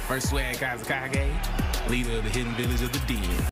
First Swag Kazakage, leader of the hidden village of the Den.